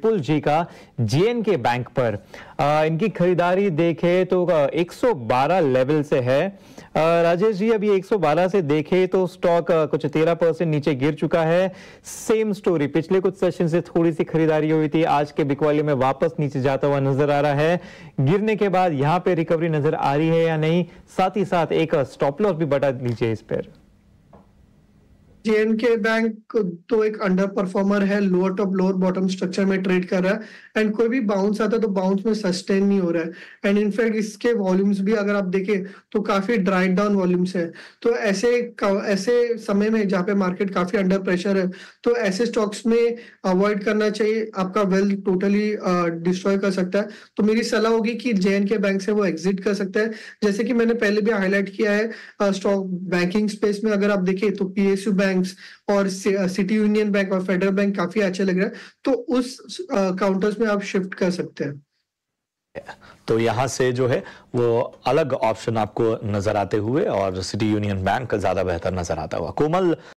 पुल जी का JNK bank पर इनकी खरीदारी देखे तो 112 लेवल से है। राजेश जी, अभी 112 से देखे तो स्टॉक कुछ 13% नीचे गिर चुका है। सेम स्टोरी पिछले कुछ सेशन से थोड़ी सी खरीदारी हुई थी, आज के बिक वैल्यू में वापस नीचे जाता हुआ नजर आ रहा है। गिरने के बाद यहां पे रिकवरी नजर आ रही है या नहीं, साथ ही साथ एक स्टॉप लॉस भी बता दीजिए इस पर। जेएनके बैंक तो एक अंडर परफॉर्मर है, lower top lower bottom structure में ट्रेड कर रहा है एंड कोई भी बाउंस आता है तो बाउंस में सस्टेन नहीं हो रहा है एंड इनफैक्ट इसके वॉल्यूम्स भी अगर आप देखें तो काफी ड्राइड डाउन वॉल्यूम्स है। तो ऐसे समय में जहाँ पे मार्केट काफी अंडर प्रेशर है तो ऐसे स्टॉक्स में अवॉइड करना चाहिए, आपका वेल्थ टोटली डिस्ट्रॉय कर सकता है। तो मेरी सलाह होगी कि जेएनके बैंक से वो एग्जिट कर सकता है। जैसे कि मैंने पहले भी हाईलाइट किया है, स्टॉक बैंकिंग स्पेस में अगर आप देखें तो पीएसयू बैंक और सिटी यूनियन बैंक और फेडरल बैंक काफी अच्छे लग रहे हैं, तो उस काउंटर्स में आप शिफ्ट कर सकते हैं। तो यहां से जो है वो अलग ऑप्शन आपको नजर आते हुए और सिटी यूनियन बैंक ज्यादा बेहतर नजर आता हुआ। कोमल।